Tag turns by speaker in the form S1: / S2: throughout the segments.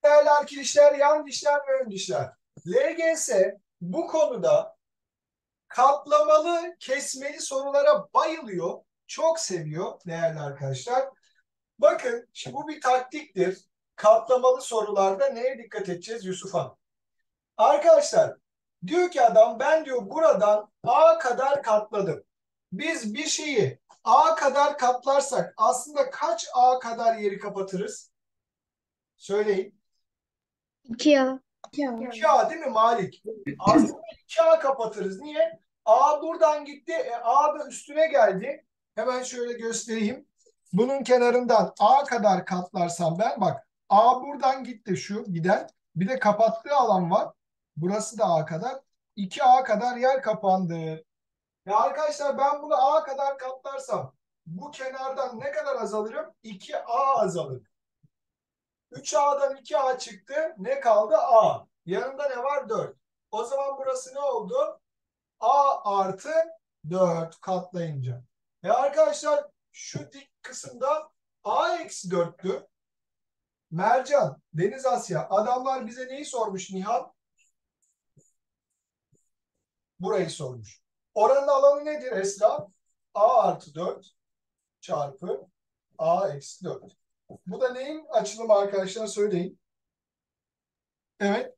S1: Değerli arkadaşlar, yan dişler ve ön dişler. LGS bu konuda katlamalı, kesmeli sorulara bayılıyor. Çok seviyor değerli arkadaşlar. Bakın, şimdi bu bir taktiktir. Katlamalı sorularda neye dikkat edeceğiz Yusuf Hanım? Arkadaşlar, diyor ki adam ben diyor buradan A kadar katladım. Biz bir şeyi A kadar katlarsak aslında kaç A kadar yeri kapatırız? Söyleyin.
S2: 2A.
S1: 2A değil mi Malik? Aslında 2A kapatırız. Niye? A buradan gitti. A da üstüne geldi. Hemen şöyle göstereyim. Bunun kenarından A kadar katlarsam ben bak A buradan gitti şu giden. Bir de kapattığı alan var. Burası da A kadar. 2A kadar yer kapandı. Ya arkadaşlar ben bunu A kadar katlarsam bu kenardan ne kadar azalırım? 2A azalır. 3A'dan 2A çıktı. Ne kaldı? A. Yanında ne var? 4. O zaman burası ne oldu? A artı 4 katlayınca. Arkadaşlar şu dik kısımda A eksi 4'tü. Mercan, Deniz Asya. Adamlar bize neyi sormuş Nihan? Burayı sormuş. Oranın alanı nedir Esra? A artı 4 çarpı A eksi 4. Bu da neyin açılımı arkadaşlar söyleyin. Evet.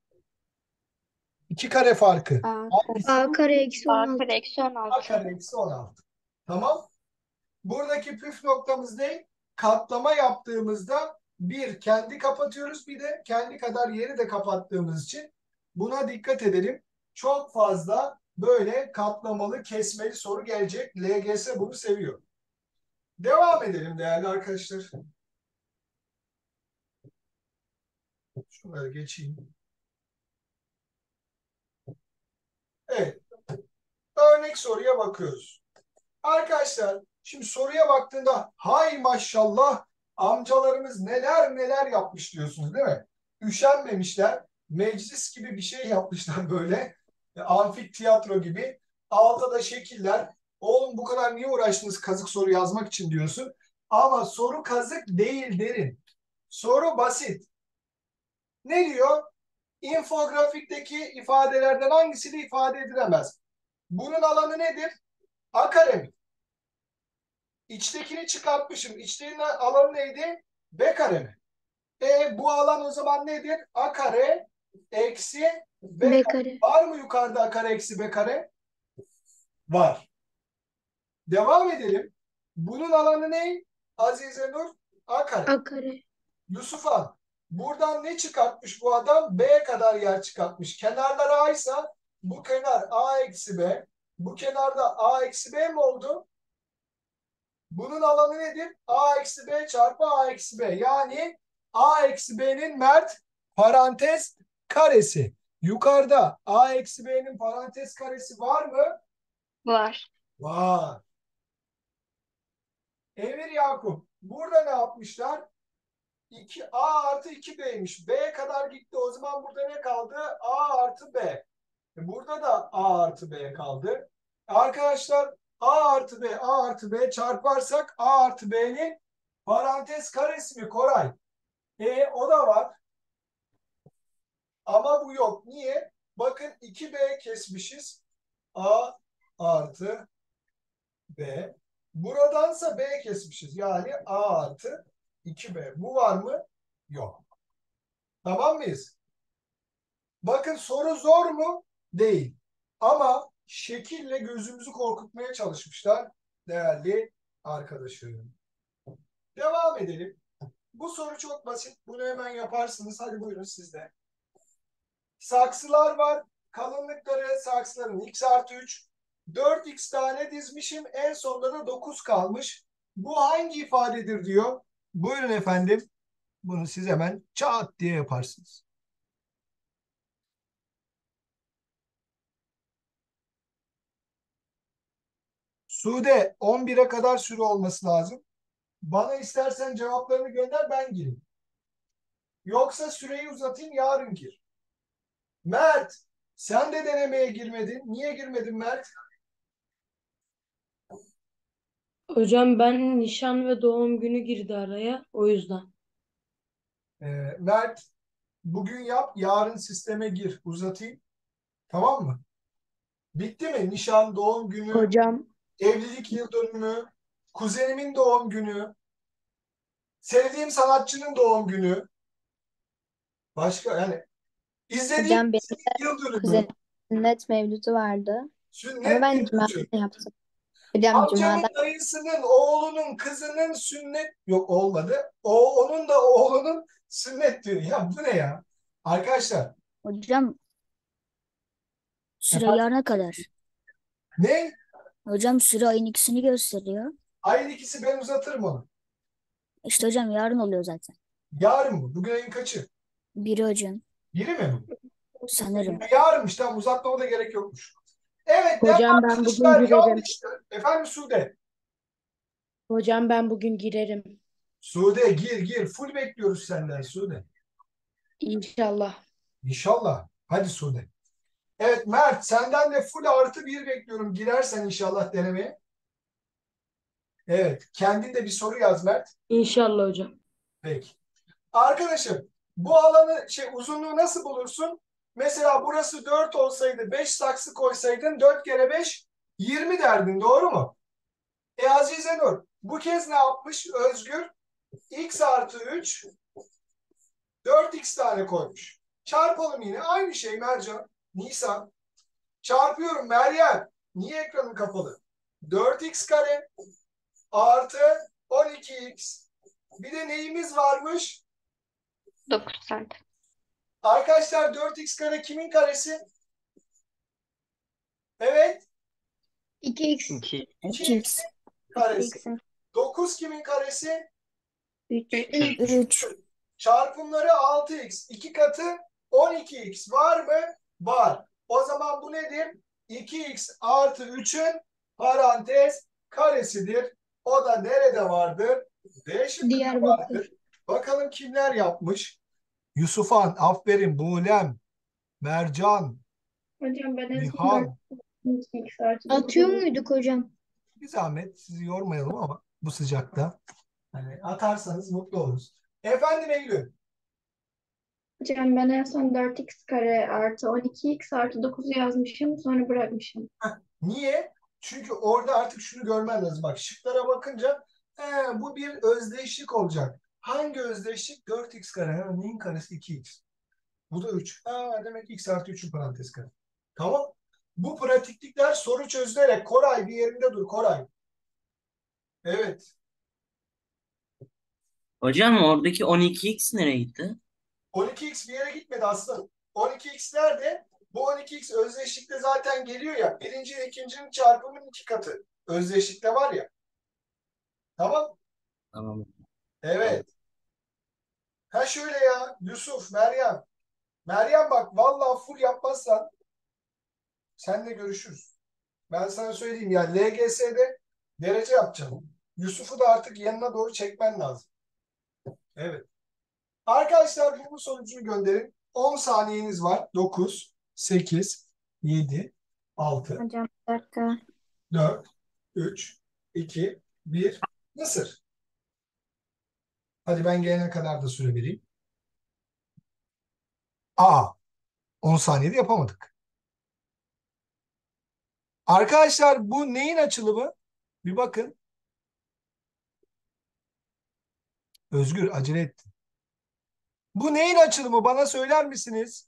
S1: 2 kare farkı.
S2: A
S1: Hangisi?
S2: kare eksi
S3: A
S2: 16.
S3: kare eksi
S1: A
S3: 16.
S1: kare eksi 16. Tamam. Buradaki püf noktamız ne? Katlama yaptığımızda bir kendi kapatıyoruz bir de kendi kadar yeri de kapattığımız için buna dikkat edelim. Çok fazla böyle katlamalı kesmeli soru gelecek. LGS bunu seviyor. Devam edelim değerli arkadaşlar. Şunları geçeyim. Evet. Örnek soruya bakıyoruz. Arkadaşlar şimdi soruya baktığında hay maşallah amcalarımız neler neler yapmış diyorsunuz değil mi? Üşenmemişler. Meclis gibi bir şey yapmışlar böyle. Amfik tiyatro gibi. Altta da şekiller. Oğlum bu kadar niye uğraştınız kazık soru yazmak için diyorsun. Ama soru kazık değil derin. Soru basit. Ne diyor? İnfografikteki ifadelerden hangisi de ifade edilemez? Bunun alanı nedir? A kare mi? İçtekini çıkartmışım. İçteğinin alanı neydi? B kare mi? Bu alan o zaman nedir? A kare eksi B
S2: B
S1: kare.
S2: kare.
S1: Var mı yukarıda A kare eksi B kare? Var. Devam edelim. Bunun alanı ne? Azize Nur? A kare.
S2: A kare.
S1: Yusuf Han. Buradan ne çıkartmış bu adam? B kadar yer çıkartmış. Kenarlar A ise bu kenar A eksi B. Bu kenarda A eksi B mi oldu? Bunun alanı nedir? A eksi B çarpı A eksi B. Yani A eksi B'nin Mert parantez karesi. Yukarıda A eksi B'nin parantez karesi var mı?
S3: Var.
S1: Var. Emir Yakup. Burada ne yapmışlar? 2A artı 2B'ymiş. B kadar gitti. O zaman burada ne kaldı? A artı B. Burada da A artı B kaldı. Arkadaşlar A artı B, A artı B çarparsak A artı B'nin parantez karesi mi Koray? O da var. Ama bu yok. Niye? Bakın 2B kesmişiz. A artı B. Buradansa B kesmişiz. Yani A artı 2B. Bu var mı? Yok. Tamam mıyız? Bakın soru zor mu? Değil. Ama şekille gözümüzü korkutmaya çalışmışlar değerli arkadaşlarım. Devam edelim. Bu soru çok basit. Bunu hemen yaparsınız. Hadi buyurun sizde. Saksılar var. Kalınlıkları saksıların x artı 3. 4x tane dizmişim. En sonunda da 9 kalmış. Bu hangi ifadedir diyor. Buyurun efendim. Bunu siz hemen çat diye yaparsınız. Sude 11'e kadar süre olması lazım. Bana istersen cevaplarını gönder ben gireyim. Yoksa süreyi uzatayım yarın gir. Mert sen de denemeye girmedin. Niye girmedin Mert?
S4: Hocam ben nişan ve doğum günü girdi araya o yüzden.
S1: Mert bugün yap, yarın sisteme gir. Uzatayım. Tamam mı? Bitti mi? Nişan, doğum günü,
S2: Hocam,
S1: evlilik yıl dönümü, kuzenimin doğum günü, sevdiğim sanatçının doğum günü. Başka yani izlediğim
S2: hocam benim
S1: dizinin yıl dönümü,
S2: kuzenimin sünnet mevlütü vardı. Ama
S1: sünnet
S2: ben
S1: yıl
S2: Cuma'da
S1: dönümü.
S2: yaptım. Hocam
S1: Amcamın
S2: Cuma'da
S1: dayısının oğlunun kızının sünnet yok olmadı. O onun da oğlunun sünnet düğünü. Ya bu ne ya? Arkadaşlar
S3: Hocam süre
S1: efendim,
S3: yarına kadar.
S1: ne?
S3: Hocam süre ayın ikisini gösteriyor.
S1: Ayın ikisi ben uzatırım onu.
S3: İşte hocam yarın oluyor zaten.
S1: Yarın mı? Bugün ayın kaçı?
S3: Biri hocam.
S1: Biri mi bugün?
S3: Sanırım.
S1: Yarınmış. Tamam uzatmama da gerek yokmuş. Evet değerli
S4: Hocam ben bugün
S1: arkadaşlar
S4: girerim.
S1: yanlıştı. Efendim Sude.
S4: Hocam ben bugün girerim.
S1: Sude gir gir. Full bekliyoruz senden Sude.
S4: İnşallah.
S1: İnşallah. Hadi Sude. Evet Mert senden de full artı bir bekliyorum. Girersen inşallah denemeye. Evet. Kendin de bir soru yaz Mert.
S4: İnşallah hocam.
S1: Peki. Arkadaşım bu alanı uzunluğu nasıl bulursun? Mesela burası 4 olsaydı 5 saksı koysaydın 4 kere 5 20 derdin doğru mu? Azize Nur bu kez ne yapmış Özgür? X artı 3 4x tane koymuş. Çarpalım yine aynı şey Mercan. Nisan. Çarpıyorum Meryem. Niye ekranın kapalı? 4x kare artı 12x. Bir de neyimiz varmış?
S2: 9 saat.
S1: Arkadaşlar 4x kare kimin karesi? Evet.
S2: 2x.
S1: 2x'in
S3: 2x.
S1: karesi.
S2: 2x'in
S1: 9 kimin karesi?
S2: 3.
S3: 3.
S1: Çarpımları 6x. 2 katı 12x. Var mı? Var. O zaman bu nedir? 2x artı 3'ün parantez karesidir. O da nerede vardır? D şıkkında
S2: Diyarbakır.
S1: vardır. Bakalım kimler yapmış? Yusufan, aferin, Buğlem, Mercan,
S5: Hocam ben en son
S1: Nihan.
S5: 4x artı
S2: Atıyor
S5: 9'u
S2: muyduk hocam?
S1: Bir zahmet sizi yormayalım ama bu sıcakta. Hani atarsanız mutlu oluruz. Efendim Eylül.
S5: hocam ben en son 4x kare artı 12x artı 9'u yazmışım sonra bırakmışım.
S1: Niye? Çünkü orada artık şunu görmen lazım. Bak şıklara bakınca bu bir özdeşlik olacak. Hangi özdeşlik? 4x kare. Ha, neyin karesi? 2x. Bu da 3. Ha, demek x artı 3'ün parantez kare. Tamam. Bu pratiklikler soru çözülerek. Koray bir yerinde dur Koray. Evet.
S6: Hocam oradaki 12x nereye gitti?
S1: 12x bir yere gitmedi aslında. 12x nerede? Bu 12x özdeşlikte zaten geliyor ya. Birinci ile ikincinin çarpımının 2 katı. Özdeşlikte var ya. Tamam.
S6: Tamam.
S1: Evet. Ha şöyle ya. Yusuf, Meryem. Meryem bak vallahi full yapmazsan seninle görüşürüz. Ben sana söyleyeyim ya LGS'de derece yapacağım. Yusuf'u da artık yanına doğru çekmen lazım. Evet. Arkadaşlar bunun sonucunu gönderin. 10 saniyeniz var. 9, 8, 7, 6,
S2: Hocam bir dakika.
S1: 4, 3, 2, 1. Mısır. Hadi ben gelene kadar da süre vereyim. Aa, 10 saniyede yapamadık. Arkadaşlar bu neyin açılımı? Bir bakın. Özgür acele ettin. Bu neyin açılımı bana söyler misiniz?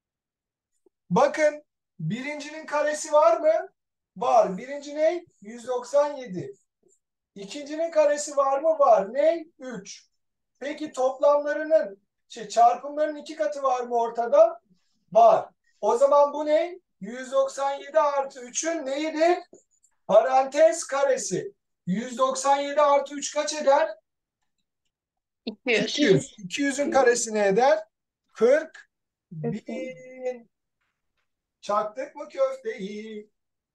S1: Bakın birincinin karesi var mı? Var. Birinci ne? 197. İkincinin karesi var mı? Var. Ne? 3. Peki toplamlarının çarpımlarının 2 katı var mı ortada? Var. O zaman bu ne? 197 artı 3'ün neyidir? Parantez karesi. 197 artı 3 kaç eder?
S2: 200.
S1: 200. 200'ün karesi ne eder? 40 bin. Çaktık mı köfteyi?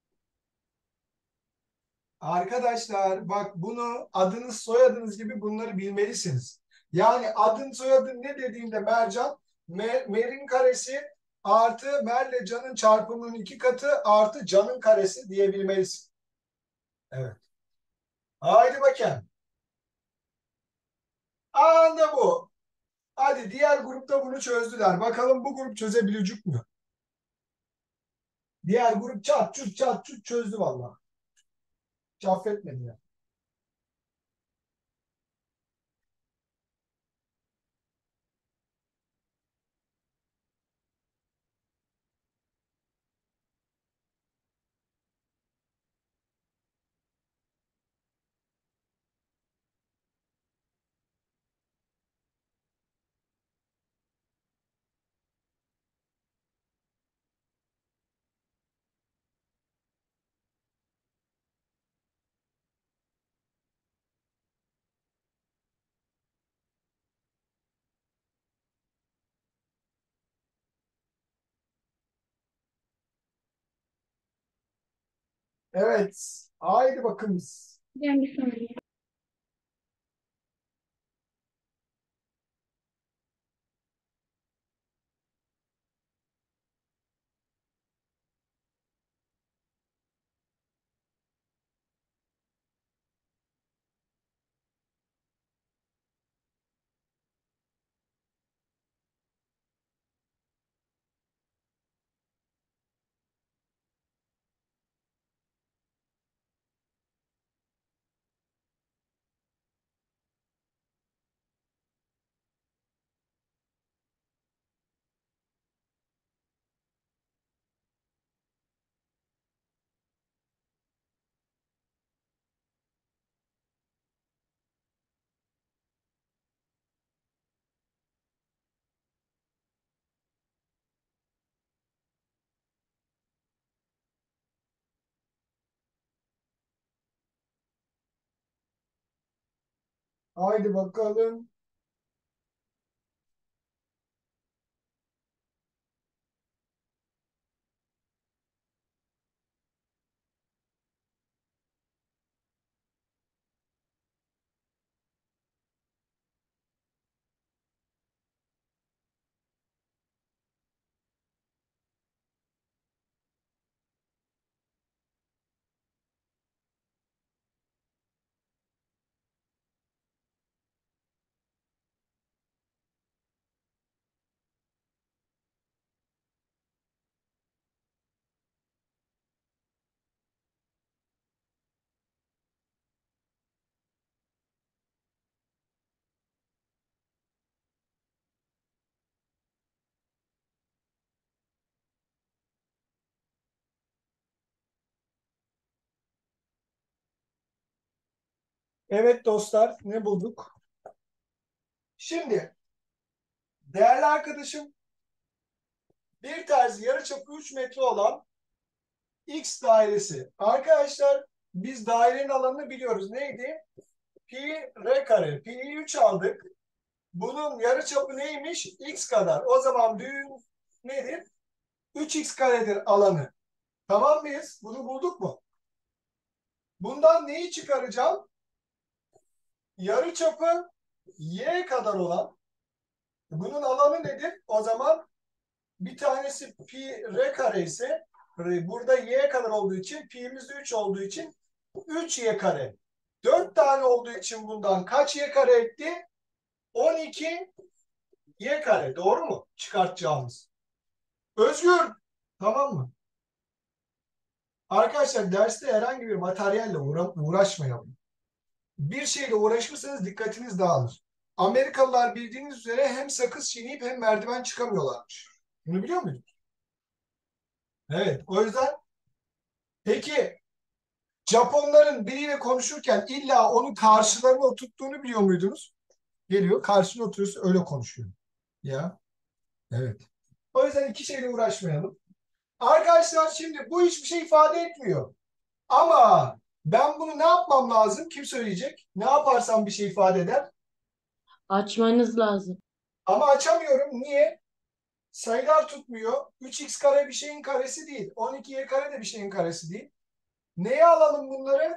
S1: Arkadaşlar bak bunu adınız soyadınız gibi bunları bilmelisiniz. Yani adın soyadın ne dediğinde Mercan, Mer'in karesi artı Mer'le Can'ın çarpımının 2 katı artı Can'ın karesi diyebilmelisin. Evet. Haydi bakayım. Anda bu. Hadi diğer grupta bunu çözdüler. Bakalım bu grup çözebilecek mi? Diğer grup çat çut çözdü vallahi. Hiç affetmedi ya. Evet. Haydi bakın.
S5: Hocam bir saniye.
S1: Haydi bakalım. Evet dostlar, ne bulduk? Şimdi değerli arkadaşım, bir terzi yarıçapı 3 metre olan X dairesi. Arkadaşlar biz dairenin alanını biliyoruz. Neydi? Pi r kare. Pi'yi 3 aldık. Bunun yarıçapı neymiş? X kadar. O zaman büyüğün nedir? 3x karedir alanı. Tamam mıyız? Bunu bulduk mu? Bundan neyi çıkaracağım? Yarıçapı y kadar olan. Bunun alanı nedir? O zaman bir tanesi pi r kare ise burada y kadar olduğu için pi'miz de 3 olduğu için 3y kare. 4 tane olduğu için bundan kaç y kare etti? 12 y kare. Doğru mu? Çıkartacağımız. Özgür. Tamam mı? Arkadaşlar derste herhangi bir materyalle uğraşmayalım. Bir şeyle uğraşırsanız dikkatiniz dağılır. Amerikalılar bildiğiniz üzere hem sakız çiğneyip hem merdiven çıkamıyorlarmış. Bunu biliyor muydunuz? Evet. O yüzden peki Japonların biriyle konuşurken illa onu karşılarına oturttuğunu biliyor muydunuz? Geliyor karşına oturuyorsun öyle konuşuyor. Ya evet. O yüzden iki şeyle uğraşmayalım. Arkadaşlar şimdi bu hiçbir şey ifade etmiyor. Ama ben bunu ne yapmam lazım? Kim söyleyecek? Ne yaparsam bir şey ifade eder.
S4: Açmanız lazım.
S1: Ama açamıyorum. Niye? Sayılar tutmuyor. 3x kare bir şeyin karesi değil. 12y kare de bir şeyin karesi değil. Neye alalım bunları?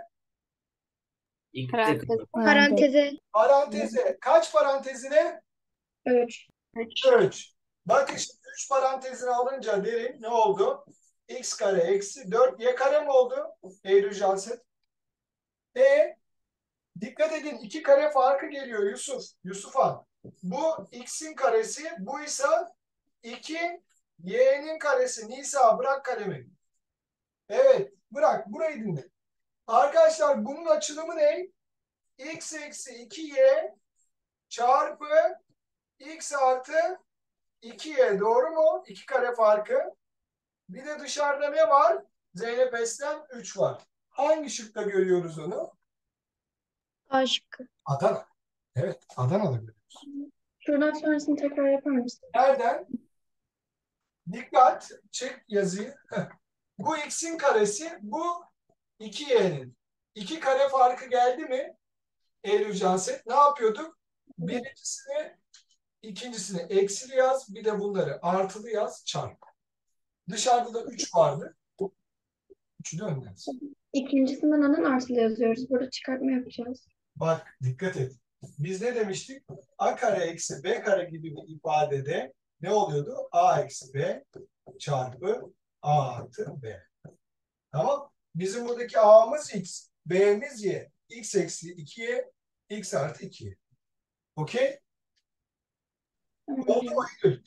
S6: İlk
S2: Parantez.
S6: de
S2: Paranteze.
S1: Paranteze. Kaç parantezine?
S5: 3.
S1: 3. Bakın şimdi 3 parantezini alınca derin ne oldu? X kare eksi 4 y kare mi oldu? Eylül Janset. Dikkat edin 2 kare farkı geliyor Yusuf. Yusuf'a. Bu x'in karesi. Bu ise 2 y'nin karesi. Nisa bırak kalemi. Evet bırak. Burayı dinle. Arkadaşlar bunun açılımı ne? X eksi 2y çarpı x artı 2y. Doğru mu? 2 kare farkı. Bir de dışarıda ne var? Zeynep Eslem 3 var. Hangi şıkta görüyoruz onu?
S2: A şıkkı.
S1: Adana. Evet, Adana'da görüyoruz.
S5: Şuradan sonrasını tekrar yapar mısın?
S1: Nereden? Dikkat, çek yazıyı. Heh. Bu x'in karesi, bu 2y'nin. 2 kare farkı geldi mi? Eylül Canset. Ne yapıyorduk? Birincisini, ikincisini eksili yaz, bir de bunları artılı yaz, çarp. Dışarıda da 3 vardı. 3'ü de önden.
S5: İkincisinden neden artılı yazıyoruz? Burada çıkartma yapacağız.
S1: Bak dikkat et. Biz ne demiştik? A kare eksi B kare gibi bir ifadede ne oluyordu? A eksi B çarpı A artı B. Tamam. Bizim buradaki A'mız X, B'miz Y. X eksi 2Y, X artı 2Y. Okey? Oldu mu Eylül?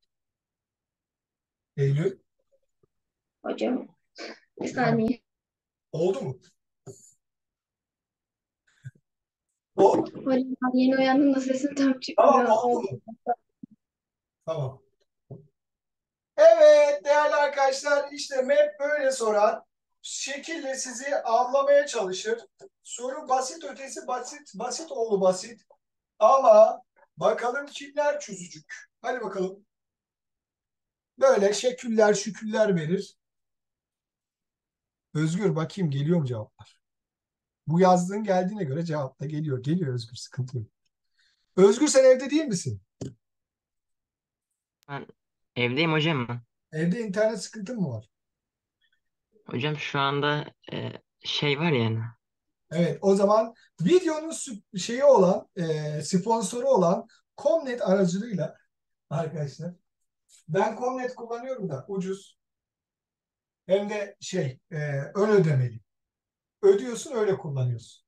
S1: Eylül.
S5: Hocam bir saniye.
S1: Oldu mu? Oldu.
S5: Hocam ben yeni uyandım da sesim tam
S1: Tamam
S5: çıkmıyor.
S1: oldu mu? Tamam. Evet değerli arkadaşlar işte map böyle sorar. Şekille sizi avlamaya çalışır. Soru basit ötesi basit, basit oğlu basit. Ama bakalım kimler çözücük. Hadi bakalım. Böyle şekiller şüküller verir. Özgür bakayım geliyor mu cevaplar? Bu yazdığın geldiğine göre cevap da geliyor. Geliyor Özgür sıkıntı yok. Özgür sen evde değil misin?
S6: Ben evdeyim hocam.
S1: Evde internet sıkıntın mı var?
S6: Hocam şu anda şey var yani.
S1: Evet, o zaman videonun şeyi olan, sponsoru olan Comnet aracılığıyla arkadaşlar. Ben Comnet kullanıyorum da ucuz. Hem de ön ödemeli. Ödüyorsun öyle kullanıyorsun.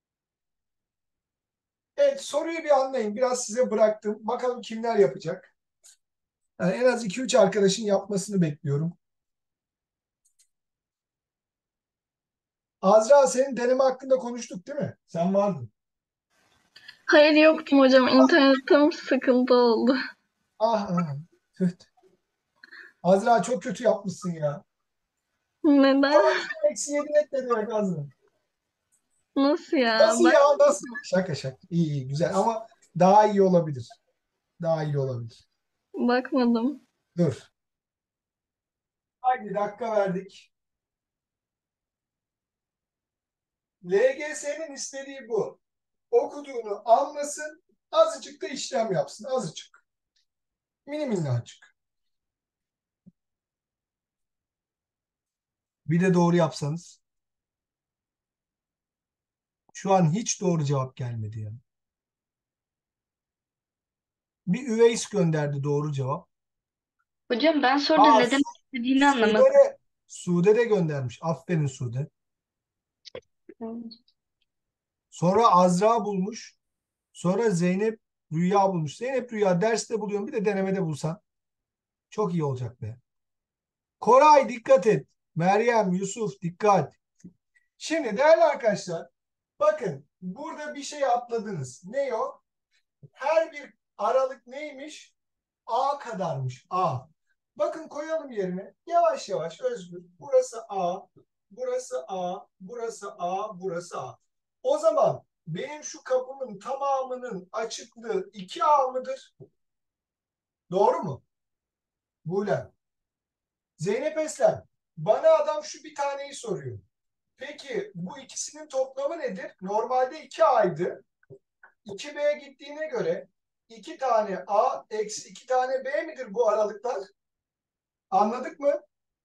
S1: Evet, soruyu bir anlayın. Biraz size bıraktım. Bakalım kimler yapacak. Yani en az 2-3 arkadaşın yapmasını bekliyorum. Azra senin deneme hakkında konuştuk değil mi? Sen vardın.
S7: Hayır yoktum hocam. İnternetim sıkıntı oldu.
S1: Ah, ah. Tüh. Azra çok kötü yapmışsın ya.
S7: Neden?
S1: -7 net ne demek Azra?
S7: Nasıl ya?
S1: Nasıl ya? Nasıl? Şaka şaka. İyi iyi güzel ama daha iyi olabilir. Daha iyi olabilir.
S7: Bakmadım.
S1: Dur. Haydi dakika verdik. LGS'nin istediği bu. Okuduğunu anlasın, azıcık da işlem yapsın. Azıcık. Mini minnacık. Bir de doğru yapsanız. Şu an hiç doğru cevap gelmedi yani. Bir Üveys gönderdi doğru cevap.
S8: Hocam ben sordum
S1: Aa,
S8: neden istediğini
S1: Sude
S8: anlamadım.
S1: Sude de göndermiş. Aferin Sude. Sonra Azra bulmuş. Sonra Zeynep Rüya bulmuş. Zeynep Rüya derste buluyorum bir de denemede bulsan. Çok iyi olacak be. Koray dikkat et. Meryem, Yusuf dikkat. Şimdi değerli arkadaşlar bakın burada bir şey atladınız. Ne o? Her bir aralık neymiş? A kadarmış. A. Bakın koyalım yerine. Yavaş yavaş Özgür. Burası A, burası A, burası A, burası A. O zaman benim şu kapımın tamamının açıklığı 2A mıdır? Doğru mu? Buğlem. Zeynep Eslem. Bana adam şu bir taneyi soruyor. Peki bu ikisinin toplamı nedir? Normalde 2A'ydı. 2B gittiğine göre 2 tane A eksi 2 tane B midir bu aralıklar? Anladık mı?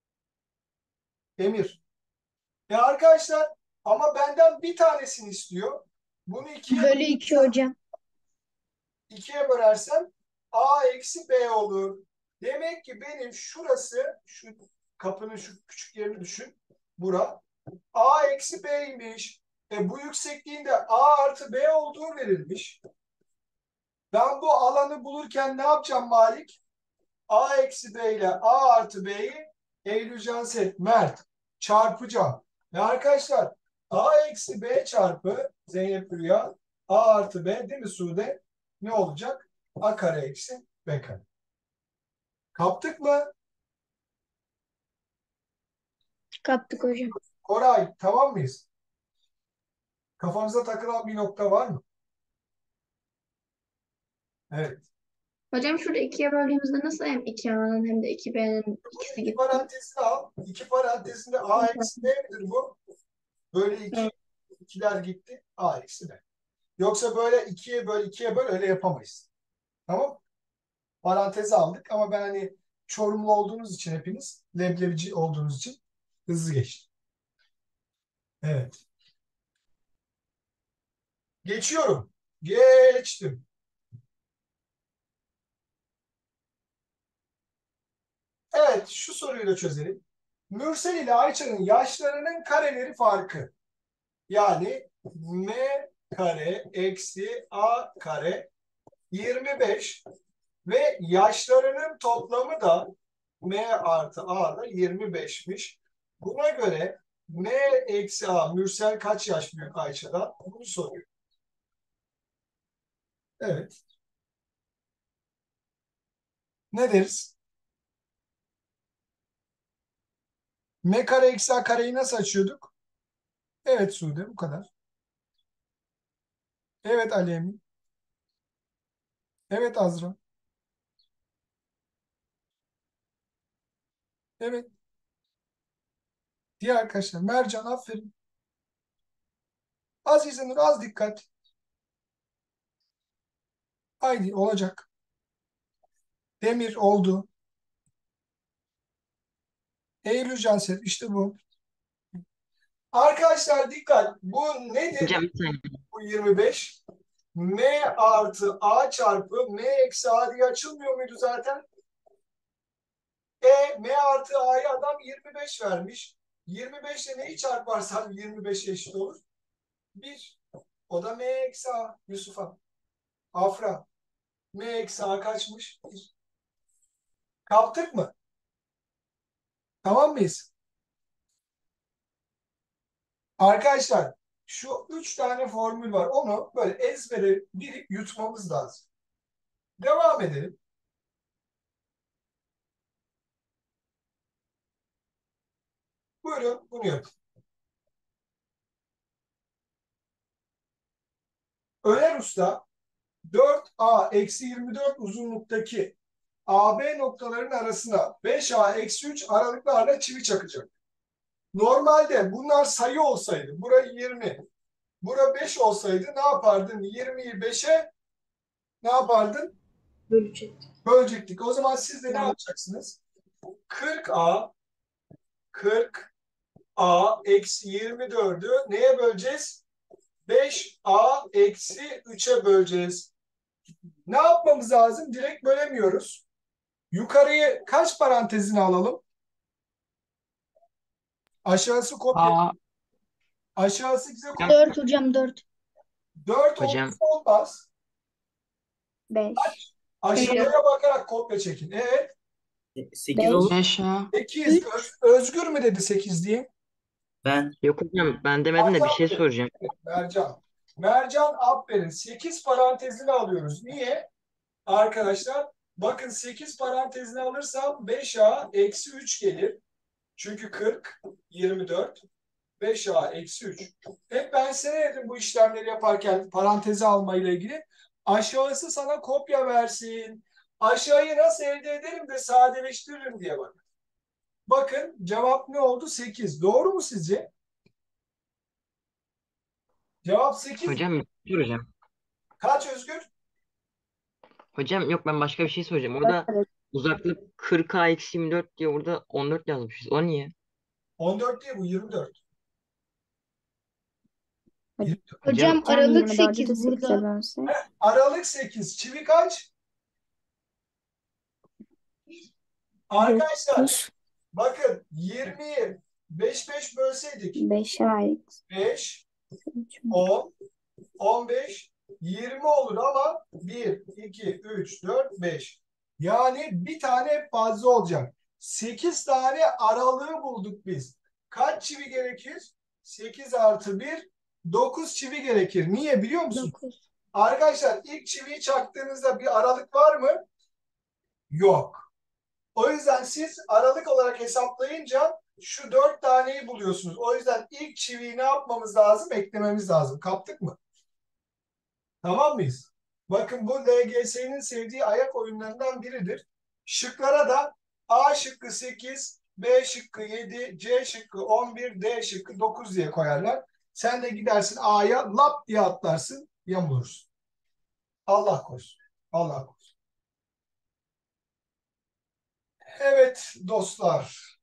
S1: Emir. Arkadaşlar ama benden bir tanesini istiyor. Bunu
S2: Bölü 2 hocam.
S1: ikiye bölersem A eksi B olur. Demek ki benim şurası, şu kapının şu küçük yerini düşün. Bura. A eksi B'ymiş. Bu yüksekliğinde A artı B olduğu verilmiş. Ben bu alanı bulurken ne yapacağım Malik? A eksi B ile A artı B'yi Eylül, Canset, Mert çarpacağım. Ve arkadaşlar A eksi B çarpı Zeynep, Rüya A artı B değil mi Sude? Ne olacak? A kare eksi B kare. Kaptık mı?
S2: Kaptık hocam.
S1: Koray tamam mıyız? Kafanıza takılan bir nokta var mı? Evet.
S5: Hocam şurada ikiye böldüğümüzde nasıl hem 2A'nın hem de 2B'nin ikisi
S1: İki
S5: gitti?
S1: parantezini al. İki parantezinde A eksi B'dir bu. Böyle
S5: Evet.
S1: ikiler gitti. A eksi B. Yoksa böyle ikiye böl öyle yapamayız. Tamam. Parantezi aldık ama ben hani Çorumlu olduğunuz için hepiniz leblebici olduğunuz için hızlı geçtim. Evet. Geçiyorum. Geçtim. Evet, şu soruyu da çözelim. Mürsel ile Ayça'nın yaşlarının kareleri farkı. Yani M kare eksi A kare 25 ve yaşlarının toplamı da M artı A da 25'miş. Buna göre M eksi A, Mürsel kaç yaş büyük Ayça'dan? Bunu soruyor. Evet. Ne deriz? M kare eksi A kareyi nasıl açıyorduk? Evet Sude, bu kadar. Evet Ali Emin. Evet Azra. Evet. Diğer arkadaşlar. Mercan aferin. Az izlenir, az dikkat. Haydi olacak. Demir oldu. Eylül Canset işte bu. Arkadaşlar dikkat. Bu nedir?
S6: Hocam bir saniye.
S1: Bu 25. M artı A çarpı M eksi A diye açılmıyor muydu zaten? M artı A'yı adam 25 vermiş. 25 ile neyi çarparsam 25'e eşit olur? 1. O da M eksi A. Yusuf'a. Afra. M eksi A kaçmış? 1. Kaptık mı? Tamam mıyız? Arkadaşlar şu 3 tane formül var. Onu böyle ezbere bilip yutmamız lazım. Devam edelim. Buyurun bunu yapın. Öner Usta 4A eksi 24 uzunluktaki AB noktalarının arasına 5A eksi 3 aralıklarla çivi çakacak. Normalde bunlar sayı olsaydı, bura 20, bura 5 olsaydı ne yapardın? 20'yi 5'e ne yapardın?
S4: Bölecektik.
S1: Bölecektik. O zaman siz de ne yapacaksınız? 40A eksi 24'ü neye böleceğiz? 5A eksi 3'e böleceğiz. Ne yapmamız lazım? Direkt bölemiyoruz. Yukarıyı kaç parantezine alalım? Aşağısı kopya.
S6: Aa,
S1: Aşağısı bize kopya.
S2: 4 hocam 4.
S1: 4
S6: hocam
S1: olmazsa olmaz.
S3: 5.
S1: Aşağıya bakarak kopya çekin. Evet.
S3: 8 olur.
S6: 5A.
S1: 8. Özgür mü dedi 8 diye?
S9: Ben
S6: Yok hocam ben demedim de bir şey soracağım.
S1: Mercan. Mercan aferin. 8 parantezini alıyoruz. Niye? Arkadaşlar bakın 8 parantezini alırsam 5A eksi 3 gelir. Çünkü 40, 24, 5A eksi 3. Hep ben size ne dedim bu işlemleri yaparken parantezi almayla ilgili? Aşağısı sana kopya versin. Aşağıyı nasıl elde ederim de sadeleştiririm diye bak. Bakın cevap ne oldu? 8. Doğru mu sizce? Cevap 8.
S6: Hocam bir şey soracağım.
S1: Kaç Özgür?
S6: Hocam yok ben başka bir şey soracağım. Orada uzaklık 40A eksi 24 diye orada 14 yazmışız. O niye?
S1: 14 değil bu 24. 24.
S2: Hocam aralık
S3: 24'ü
S2: 8
S3: de 8'e
S2: burada.
S3: bölsek.
S1: Aralık 8. Çivi kaç? Arkadaşlar
S3: 9.
S1: bakın 20'yi 5 bölseydik
S3: 5'e ait.
S1: 5,
S3: 3.
S1: 10, 15, 20 olur ama 1, 2, 3, 4, 5. Yani bir tane fazla olacak. 8 tane aralığı bulduk biz. Kaç çivi gerekir? 8 artı 1, 9 çivi gerekir. Niye biliyor musun?
S2: 9.
S1: Arkadaşlar ilk çiviyi çaktığınızda bir aralık var mı? Yok. O yüzden siz aralık olarak hesaplayınca şu 4 taneyi buluyorsunuz. O yüzden ilk çiviyi ne yapmamız lazım? Eklememiz lazım. Kaptık mı? Tamam mıyız? Bakın bu LGS'nin sevdiği ayak oyunlarından biridir. Şıklara da A şıkkı 8, B şıkkı 7, C şıkkı 11, D şıkkı 9 diye koyarlar. Sen de gidersin A'ya lap diye atlarsın, yamulursun. Allah korusun. Allah korusun. Evet dostlar.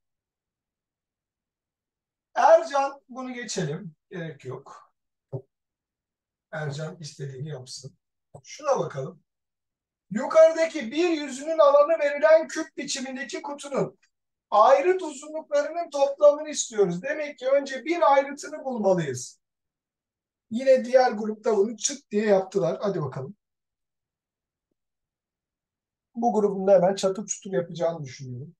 S1: Ercan bunu geçelim. Gerek yok. Ercan istediğini yapsın. Şuna bakalım. Yukarıdaki bir yüzünün alanı verilen küp biçimindeki kutunun ayrıt uzunluklarının toplamını istiyoruz. Demek ki önce bir ayrıtını bulmalıyız. Yine diğer grupta bunu çıt diye yaptılar. Hadi bakalım. Bu grubun da hemen çatır çutur yapacağını düşünüyorum.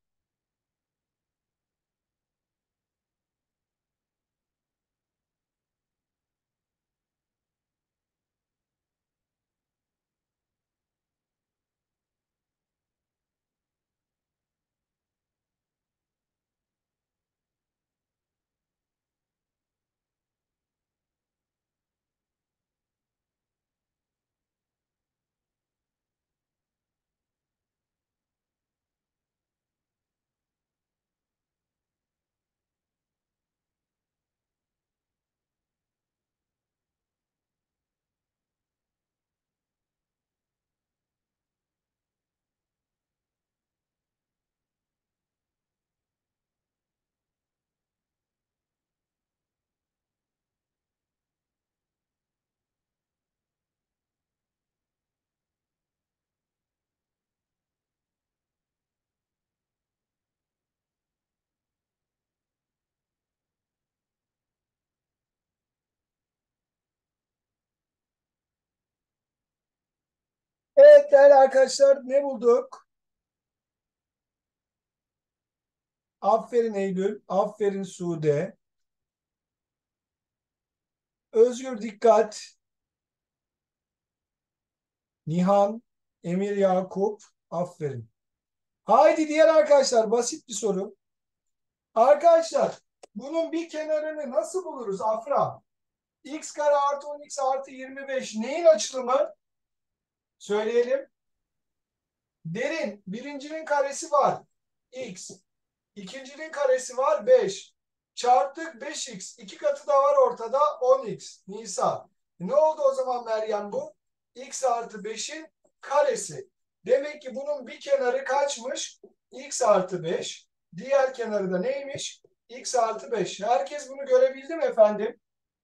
S1: Evet değerli arkadaşlar ne bulduk? Aferin Eylül, aferin Sude. Özgür dikkat. Nihan, Emir Yakup, aferin. Haydi diğer arkadaşlar basit bir soru. Arkadaşlar bunun bir kenarını nasıl buluruz Afra? X kare artı 10x artı 25 neyin açılımı? Söyleyelim. Derin birincinin karesi var. X. İkincinin karesi var 5. Çarptık 5x. İki katı da var ortada 10x. Nisa. Ne oldu o zaman Meryem bu? X artı 5'in karesi. Demek ki bunun bir kenarı kaçmış? X artı 5. Diğer kenarı da neymiş? X artı 5. Herkes bunu görebildi mi efendim?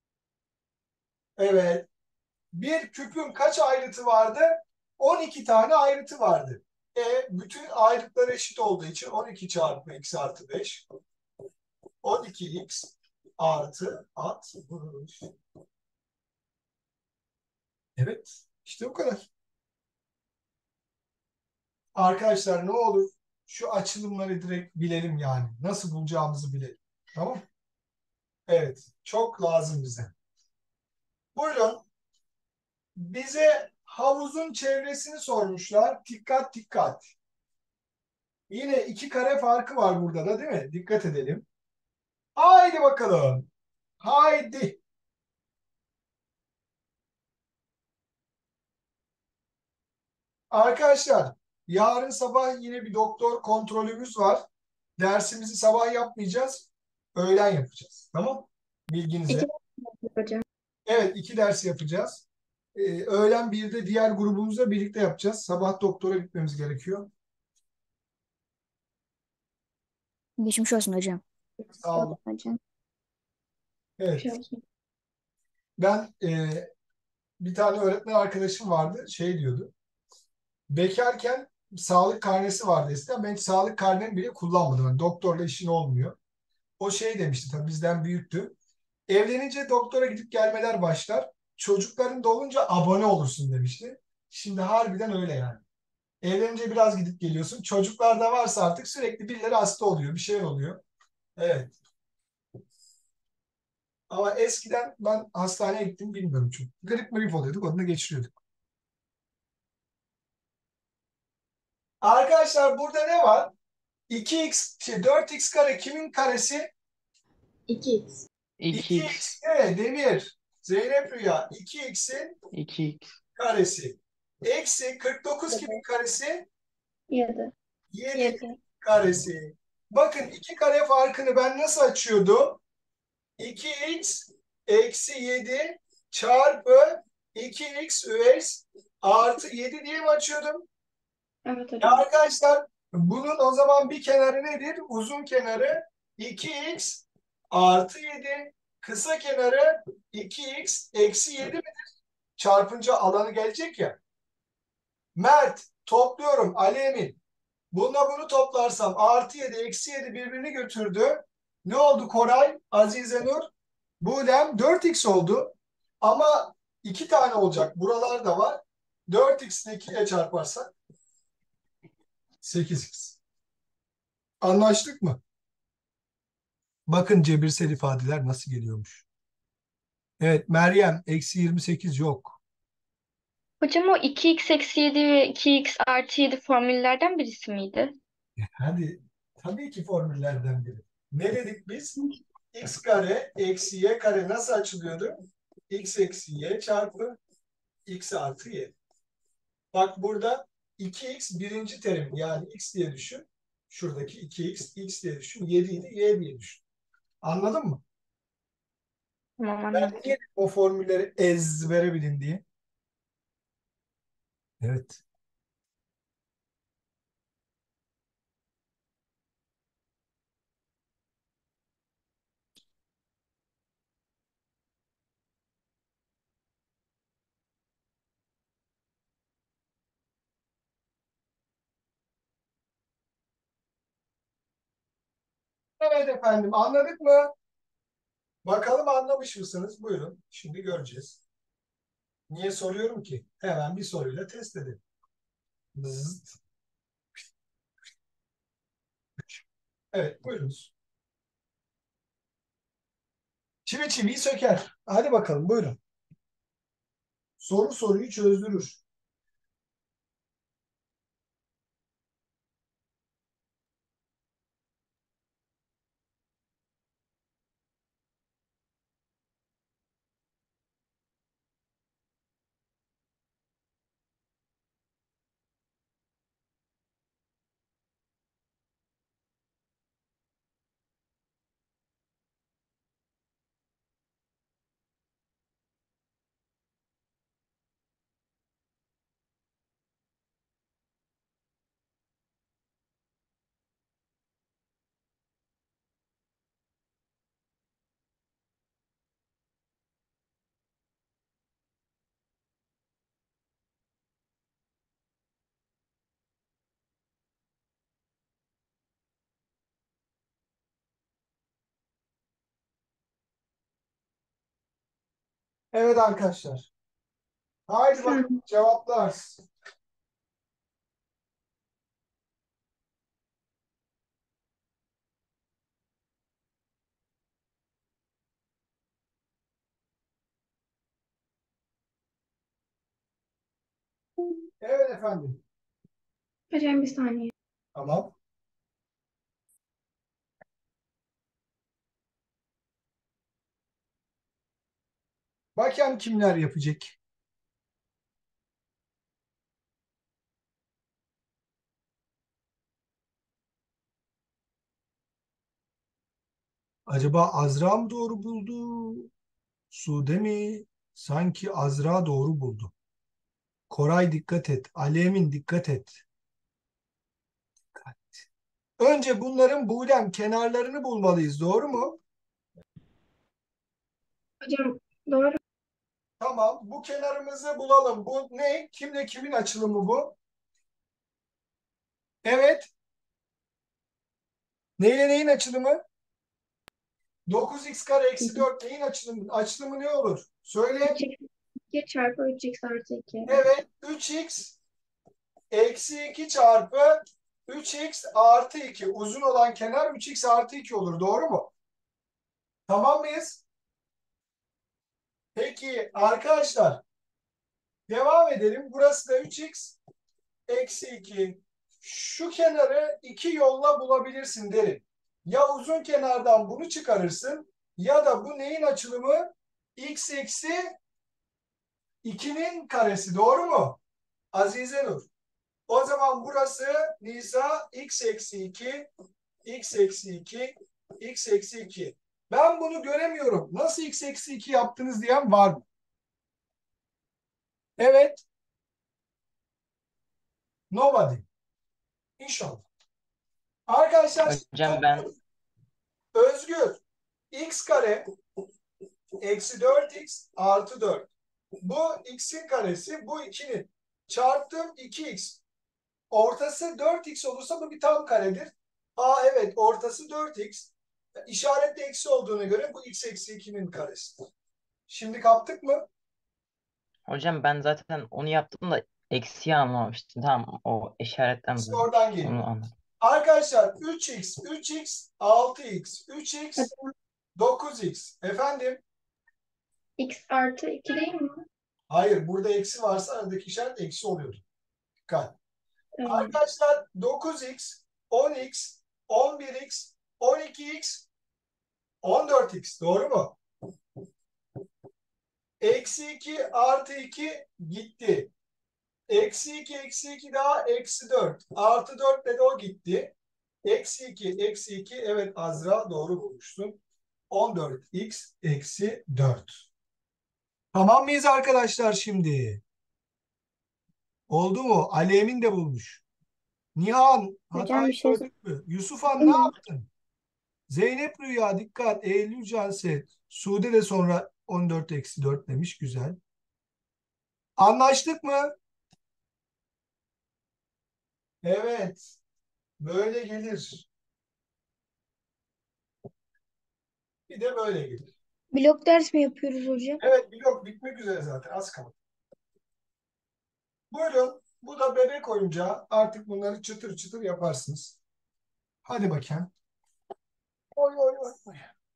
S1: Evet. Bir küpün kaç ayrıtı vardı? 12 tane ayrıtı vardı. Bütün ayrıtları eşit olduğu için 12 çarpı x artı 5. 12x artı 60. Evet. İşte bu kadar. Arkadaşlar ne olur şu açılımları direkt bilelim yani. Nasıl bulacağımızı bilelim. Tamam. Evet. Çok lazım bize. Buyurun. Bize havuzun çevresini sormuşlar. Dikkat dikkat. Yine iki kare farkı var burada da değil mi? Dikkat edelim. Haydi bakalım. Haydi. Arkadaşlar yarın sabah yine bir doktor kontrolümüz var. Dersimizi sabah yapmayacağız. Öğlen yapacağız. Tamam? Bilginize.
S5: İki hocam.
S1: Evet 2 ders yapacağız. Öğlen 1'de diğer grubumuzla birlikte yapacağız. Sabah doktora gitmemiz gerekiyor.
S2: Geçmiş olsun hocam.
S1: Sağ olun.
S5: Hocam.
S1: Evet.
S5: Şey olsun.
S1: Ben bir tane öğretmen arkadaşım vardı. Şey diyordu. Bekarken sağlık karnesi vardı eskiden. Ben hiç sağlık karnemi bile kullanmadım. Yani doktorla işin olmuyor. O şey demişti tabii bizden büyüktü. Evlenince doktora gidip gelmeler başlar. çocukların da olunca abone olursun demişti. Şimdi harbiden öyle yani. Evlenince biraz gidip geliyorsun. Çocuklar da varsa artık sürekli birileri hasta oluyor. Bir şey oluyor. Evet. Ama eskiden ben hastaneye gittim bilmiyorum çok. Grip mrip oluyorduk. Onu da geçiriyorduk. Arkadaşlar burada ne var? 4x kare kimin karesi?
S4: 2x.
S1: 2x. Evet Demir. Zeynep Rüya. 2x'in
S9: 2x.
S1: karesi. Eksi 49 kimin karesi?
S5: 7.
S1: 7
S5: 7.
S1: karesi. Bakın iki kare farkını ben nasıl açıyordum? 2x eksi 7 çarpı 2x üvey artı 7 diye mi açıyordum?
S5: Evet
S1: Ya
S5: hocam.
S1: arkadaşlar bunun o zaman bir kenarı nedir? Uzun kenarı 2x artı 7. Kısa kenarı 2x eksi 7 midir? Çarpınca alanı gelecek ya. Mert topluyorum Ali Emin. Bununla bunu toplarsam artı 7 eksi 7 birbirini götürdü. Ne oldu Koray? Azize Nur? Buğlem 4x oldu. Ama iki tane olacak. Buralar da var. 4x'i 2 ile çarparsak 8x. Anlaştık mı? Bakın cebirsel ifadeler nasıl geliyormuş. Evet Meryem eksi 28 yok.
S8: Hocam o 2x eksi 7 ve 2x artı 7 formüllerden birisi miydi?
S1: Hadi tabii ki formüllerden biri. Ne dedik biz? X kare eksi y kare nasıl açılıyordu? X eksi y çarpı x artı y. Bak burada 2x birinci terim yani x diye düşün. Şuradaki 2x x diye düşün. 7 idi y diye düşün. Anladın mı?
S8: Tamam
S1: Ben
S8: anladım.
S1: niye o formülleri ezbere bilin diye. Evet. Evet efendim anladık mı? Bakalım anlamış mısınız? Buyurun. Şimdi göreceğiz. Niye soruyorum ki? Hemen bir soruyla test edelim. Zıt. Evet buyurunuz. Çivi çiviyi söker. Hadi bakalım buyurun. Soru soruyu çözdürür. Evet arkadaşlar. Haydi bakalım
S5: Sen
S1: cevaplar. Evet efendim.
S5: hocam bir saniye.
S1: Tamam. Bakalım kimler yapacak? Acaba Azra mı doğru buldu? Sude mi? Sanki Azra doğru buldu. Koray dikkat et. Ali Emin dikkat et. Önce bunların buğlem kenarlarını bulmalıyız. Doğru mu?
S5: Hocam doğru.
S1: Tamam. Bu kenarımızı bulalım. Bu ne? Kimle kimin açılımı bu? Evet. Neyle neyin açılımı? 9x kare eksi 4 neyin açılımı? Açılımı ne olur? Söyle.
S5: 3x, 2 çarpı 3x artı 2.
S1: Evet, 3x eksi 2 çarpı 3x artı 2. Uzun olan kenar 3x artı 2 olur. Doğru mu? Tamam mıyız? Peki arkadaşlar devam edelim. Burası da 3x eksi 2. Şu kenarı iki yolla bulabilirsin derim. Ya uzun kenardan bunu çıkarırsın ya da bu neyin açılımı? X eksi 2'nin karesi. Doğru mu? Azize Nur. O zaman burası Nisa x eksi 2, x eksi 2, x eksi 2. Ben bunu göremiyorum. Nasıl x eksi 2 yaptınız diyen var mı? Evet. Nobody. İnşallah. Arkadaşlar
S6: Hocam ben
S1: Özgür. X kare eksi 4x artı 4. Bu x'in karesi, bu 2'nin. Çarptım 2x. Ortası 4x olursa bu bir tam karedir. Aa evet, ortası 4x. İşaretli eksi olduğuna göre bu x eksi 2'nin karesidir. Şimdi kaptık mı?
S6: hocam ben zaten onu yaptım da eksiği anlamamıştım. Tamam, o işaretten
S1: İşte
S6: dolayı.
S1: oradan geliyor.
S6: Onu anladım.
S1: Arkadaşlar 3x, 3x, 6x, 3x, 9x. Efendim?
S5: X artı 2 değil mi?
S1: Hayır, burada eksi varsa aradaki işaret eksi oluyordu. Dikkat.
S5: Tamam.
S1: Arkadaşlar 9x, 10x, 11x, 12x, 14x. Doğru mu? Eksi 2 artı 2 gitti. Eksi 2 eksi 2 daha eksi 4. Artı 4 de o gitti. Eksi 2 eksi 2. Evet Azra doğru bulmuşsun. 14x eksi 4. Tamam mıyız arkadaşlar şimdi? Oldu mu? Ali Emin de bulmuş. Nihan
S2: Hocam
S1: hatayı
S2: bir şey
S1: gördük mü? Yusufan ne
S5: Tamam.
S1: yaptın? Zeynep Rüya dikkat. Eylül Canset. Sude de sonra 14 eksi 4 demiş. Güzel. Anlaştık mı? Evet. Böyle gelir. Bir de böyle gelir.
S2: blok ders mi yapıyoruz hocam?
S1: Evet blok bitmek üzere zaten. Az kaldı. Buyurun. Bu da bebek oyuncağı. Artık bunları çıtır çıtır yaparsınız. Hadi bakayım. Oy oy oy.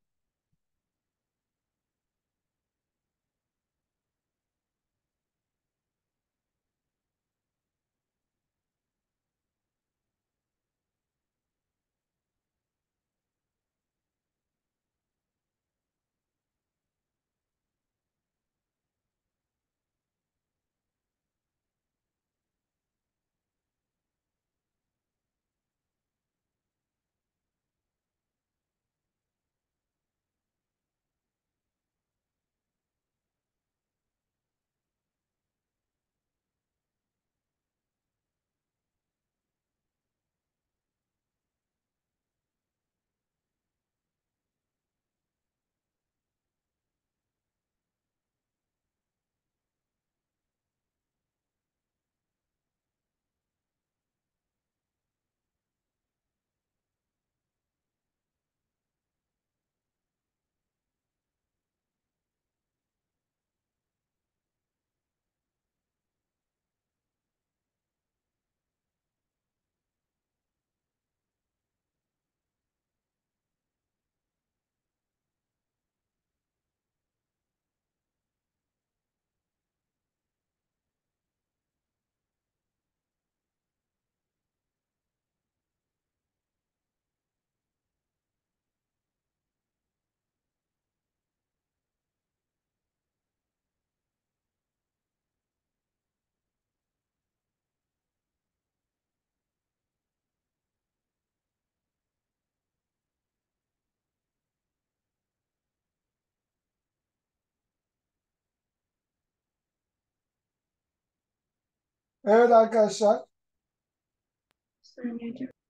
S1: Evet arkadaşlar.
S5: Saniye hocam.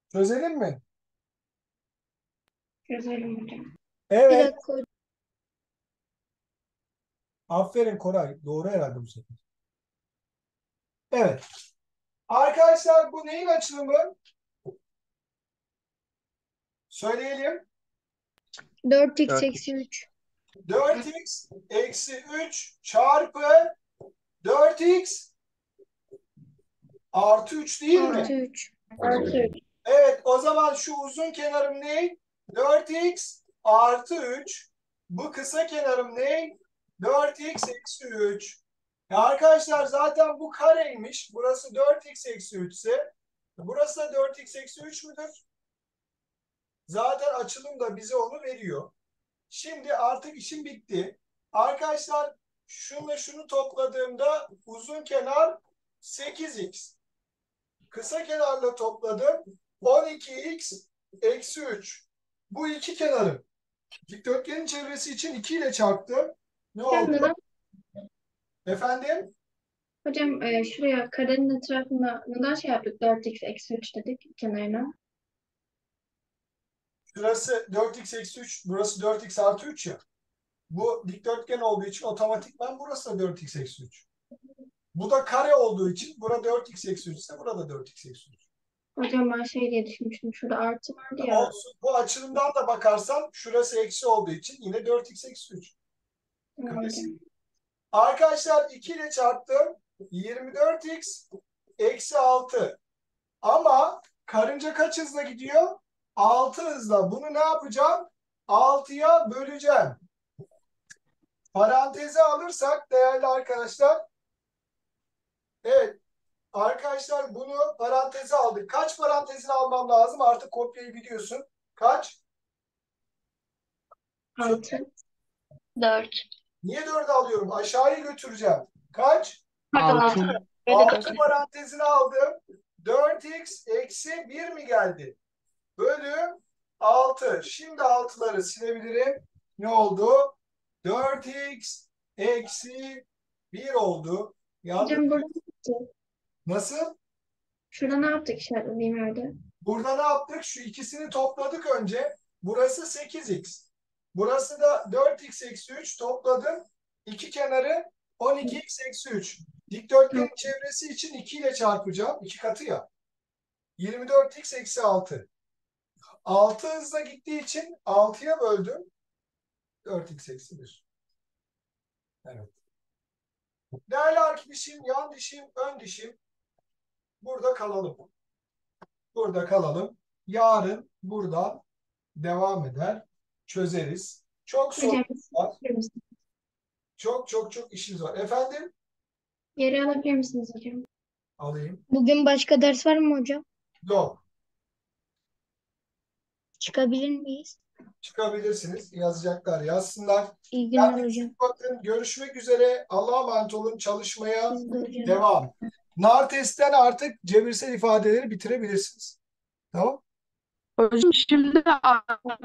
S1: Çözelim mi?
S5: Çözelim hocam.
S2: Bir
S1: Evet.
S2: dakika hocam.
S1: Aferin Koray. Doğru herhalde bu sefer. Evet. Arkadaşlar bu neyin açılımı? Söyleyelim.
S2: 4x eksi 3.
S1: 4x eksi 3 çarpı 4x artı 3 değil mi?
S2: Artı 3.
S1: Evet, o zaman şu uzun kenarım ne? 4x artı 3. Bu kısa kenarım ne? 4x eksi 3. Arkadaşlar zaten bu kareymiş. Burası 4x eksi 3 ise burası da 4x eksi 3 müdür? Zaten açılım da bize onu veriyor. Şimdi artık işim bitti. Arkadaşlar şunla şunu topladığımda uzun kenar 8x. Kısa kenarla topladım 12x eksi 3. Bu iki kenarı dikdörtgenin çevresi için 2 ile çarptım. Ne
S5: Hocam
S1: oldu?
S5: neden?
S1: Efendim?
S5: Hocam şuraya karenin etrafında neden şey yaptık? 4x eksi 3 dedik kenarına.
S1: Şurası 4x eksi 3, burası 4x artı 3 ya. Bu dikdörtgen olduğu için otomatikman burası da 4x eksi 3. Bu da kare olduğu için burada 4x eksi 3 ise burada 4x eksi 3.
S5: Hocam ben şey diye düşünmüştüm. Şurada artı vardı ya.
S1: Olsun. Bu açılımdan da bakarsan şurası eksi olduğu için yine 4x eksi 3. Karesi. Arkadaşlar 2 ile çarptım. 24x eksi 6. Ama karınca kaç hızla gidiyor? 6 hızla. Bunu ne yapacağım? 6'ya böleceğim. Paranteze alırsak değerli arkadaşlar. Evet. Arkadaşlar bunu paranteze aldık. Kaç parantezini almam lazım? Artık kopyayı biliyorsun. Kaç?
S5: 6.
S8: 4.
S1: Niye 4'ü alıyorum? Aşağıya götüreceğim. Kaç?
S8: Pardon
S6: 6.
S8: 6.
S1: 6 parantezini aldım. 4x eksi 1 mi geldi? Bölü 6. Şimdi 6'ları silebilirim. Ne oldu? 4x eksi 1 oldu. Yalnız
S5: Hocam burada ne yaptık?
S1: nasıl?
S5: Şurada ne yaptık işaretlediğim yerde?
S1: Burada ne yaptık? Şu ikisini topladık önce. Burası 8x. Burası da 4x eksi 3 topladım. İki kenarı 12x eksi 3. Dikdörtgenin çevresi için 2 ile çarpacağım. 2 katı ya. 24x eksi 6. 6 hızla gittiği için 6'ya böldüm. 4x eksi 1. Evet. Değerli arkadaşım, yan dişim, ön dişim. Burada kalalım. Burada kalalım. Yarın buradan devam eder. Çözeriz. Çok
S5: Hocam
S1: sorunuz var.
S5: alabilir misiniz?
S1: Çok işimiz var. Efendim?
S5: Geri alabilir misiniz hocam?
S1: Alayım.
S2: Bugün başka ders var mı hocam?
S1: Yok.
S2: Çıkabilir miyiz?
S1: Çıkabilirsiniz. Yazacaklar yazsınlar.
S2: İyi günler
S1: Kendinize
S2: hocam.
S1: iyi bakın. Görüşmek üzere. Allah'a emanet olun. Çalışmaya
S2: Siz de hocam.
S1: devam. Nar testten artık cebirsel ifadeleri bitirebilirsiniz. Tamam?
S9: Hocam şimdi